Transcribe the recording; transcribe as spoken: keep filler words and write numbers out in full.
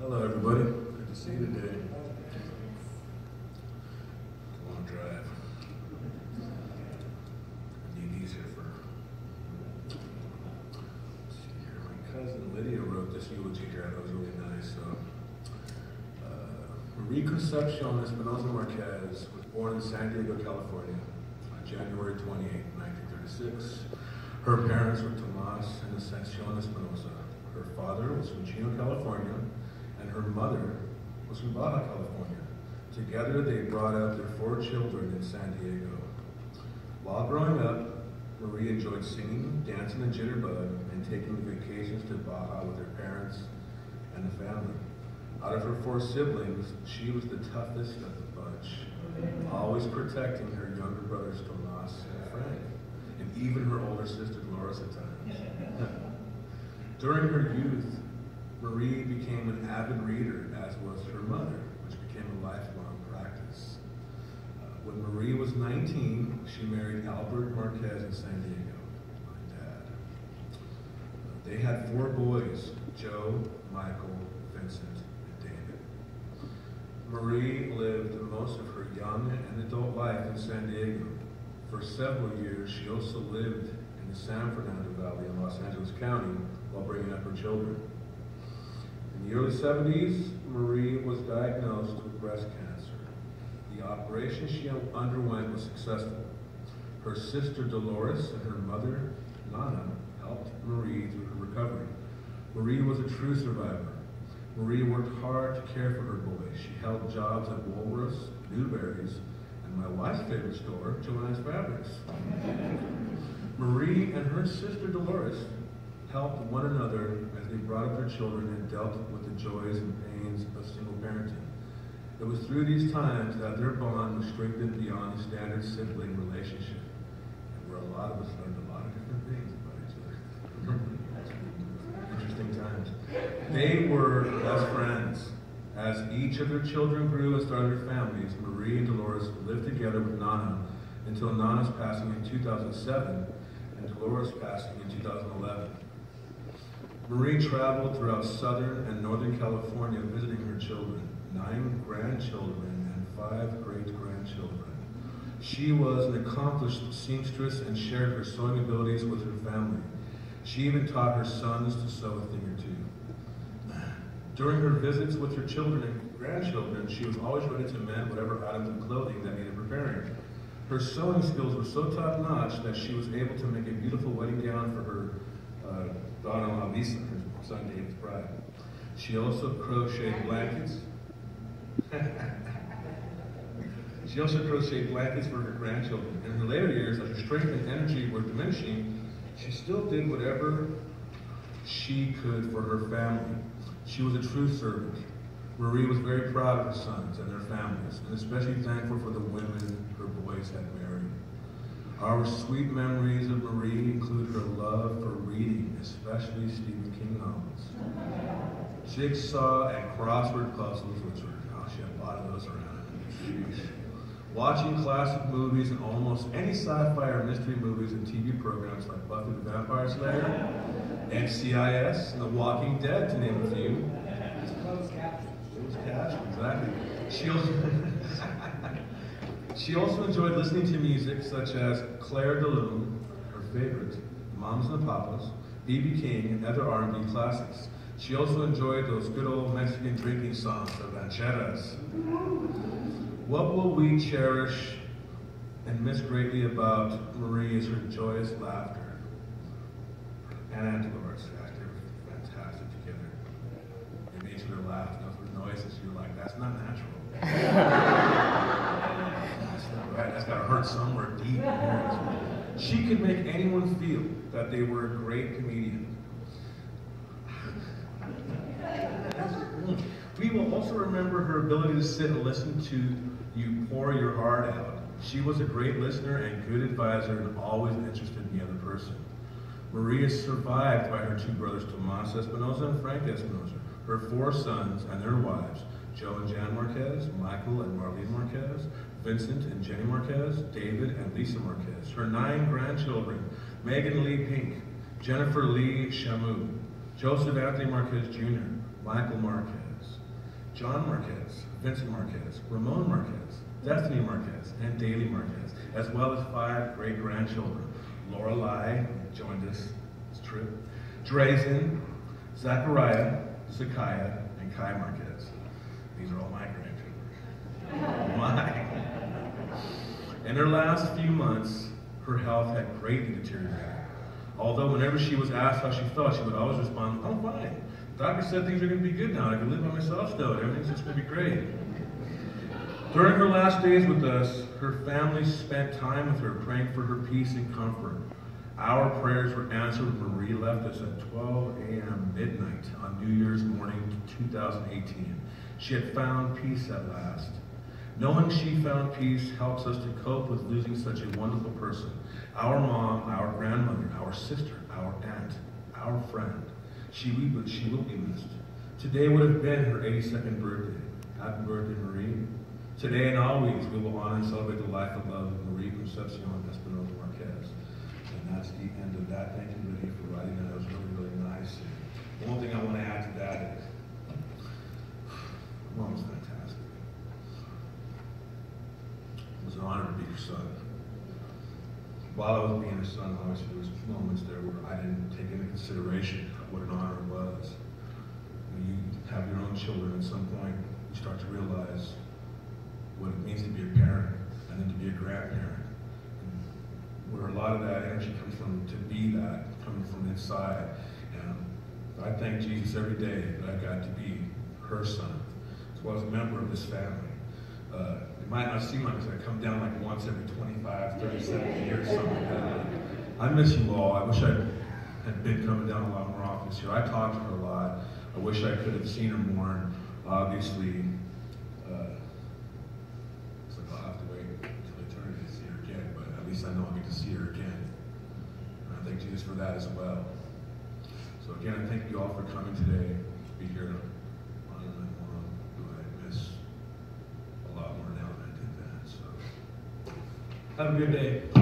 Hello, everybody. Good to see you today. Long drive. I need these here for. Let's see here. My cousin Lydia wrote this eulogy here. That was really nice. So, uh, Marie Concepcion Espinosa Marquez was born in San Diego, California, on January twenty-eighth, nineteen thirty-six. Her parents were Tomas and Ascension Espinosa. Her father was from Chino, California, and her mother was from Baja, California. Together, they brought up their four children in San Diego. While growing up, Marie enjoyed singing, dancing, and jitterbug, and taking vacations to Baja with her parents and the family. Out of her four siblings, she was the toughest of the bunch, always protecting her younger brothers Tomas and Frank, and even her older sister Dolores at times. During her youth, Marie became an avid reader, as was her mother, which became a lifelong practice. Uh, when Marie was nineteen, she married Albert Marquez in San Diego, my dad. Uh, they had four boys, Joe, Michael, Vincent, and David. Marie lived most of her young and adult life in San Diego. For several years, she also lived in the San Fernando Valley in Los Angeles County while bringing up her children. In the early seventies, Marie was diagnosed with breast cancer. The operation she underwent was successful. Her sister Dolores and her mother, Nana, helped Marie through her recovery. Marie was a true survivor. Marie worked hard to care for her boys. She held jobs at Woolworths, Newberry's, and my wife's favorite store, Joanne's Fabrics. Marie and her sister Dolores helped one another as they brought up their children and dealt with the joys and pains of single parenting. It was through these times that their bond was strengthened beyond the standard sibling relationship, and where a lot of us learned a lot of different things about each other. Interesting times. They were best friends. As each of their children grew and started their families, Marie and Dolores lived together with Nana until Nana's passing in two thousand seven and Dolores passing in two thousand eleven. Marie traveled throughout Southern and Northern California visiting her children, nine grandchildren and five great-grandchildren. She was an accomplished seamstress and shared her sewing abilities with her family. She even taught her sons to sew a thing or two. During her visits with her children and grandchildren, she was always ready to mend whatever items of clothing that needed repairing. Her sewing skills were so top-notch that she was able to make a beautiful wedding gown for her uh, daughter-in-law Lisa, her son David's bride. She also crocheted blankets. She also crocheted blankets for her grandchildren. In her later years, as her strength and energy were diminishing, she still did whatever she could for her family. She was a true servant. Marie was very proud of her sons and their families, and especially thankful for the women her boys had married. Our sweet memories of Marie include her love for reading, especially Stephen King novels. Jigsaw and crossword puzzles, which were, oh, she had a lot of those around. Jeez. Watching classic movies and almost any sci-fi or mystery movies and T V programs like Buffy the Vampire Slayer, N C I S, and The Walking Dead, to name a few. It was casual, exactly. She also, she also enjoyed listening to music such as Claire de Lune, her favorite, Mamas and the Papas, B B King, and other R and B classics. She also enjoyed those good old Mexican drinking songs, the rancheras. What will we cherish and miss greatly about Marie is her joyous laughter. And Aunt Dolores, they were fantastic together. It makes her laugh. Those noises, you're like, that's not natural. That's not right. That's got to hurt somewhere deep. She could make anyone feel that they were a great comedian. We will also remember her ability to sit and listen to you pour your heart out. She was a great listener and good advisor and always interested in the other person. Marie is survived by her two brothers, Tomas Espinosa and Frank Espinosa, her four sons and their wives, Joe and Jan Marquez, Michael and Marlene Marquez, Vincent and Jenny Marquez, David and Lisa Marquez, her nine grandchildren, Megan Lee Pink, Jennifer Lee Shamu, Joseph Anthony Marquez Junior, Michael Marquez, John Marquez, Vincent Marquez, Ramon Marquez, Destiny Marquez, and Daly Marquez, as well as five great-grandchildren. Laura Lai joined us this trip, Drazen, Zachariah, Zakiah, and Kai Marquez. These are all my grandchildren. My. In her last few months, her health had greatly deteriorated. Although whenever she was asked how she felt, she would always respond, "I'm fine. The doctor said things are going to be good now. I can live by myself still. Everything's just going to be great." During her last days with us, her family spent time with her, praying for her peace and comfort. Our prayers were answered when Marie left us at twelve a m midnight on New Year's morning two thousand eighteen. She had found peace at last. Knowing she found peace helps us to cope with losing such a wonderful person. Our mom, our grandmother, our sister, our aunt, our friend. She, we, she will be missed. Today would have been her eighty-second birthday. Happy birthday, Marie. Today and always, we will honor and celebrate the life and love of Marie Concepcion Espinosa Marquez. And that's the end of that. Thank you, Lydia, for writing that. It was really, really nice. And one thing I want to add to that is, Mom was fantastic. It was an honor to be her son. While I was being her son, obviously there was moments there where I didn't take into consideration what an honor it was. When you have your own children, at some point, you start to realize what it means to be a parent and then to be a grandparent. And where a lot of that energy comes from, to be that, coming from inside. And I thank Jesus every day that I got to be her son, as well as a member of this family. Uh, it might not seem like I come down like once every twenty-five, thirty-seven years, something like that. I miss you all. I wish I had been coming down a lot more often this year. I talked to her a lot. I wish I could have seen her more. And obviously, uh, it's like I'll have to wait until eternity to see her again, but at least I know I'll get to see her again. And I thank Jesus for that as well. So again, I thank you all for coming today to be here. A lot more now than I did that. So, have a good day.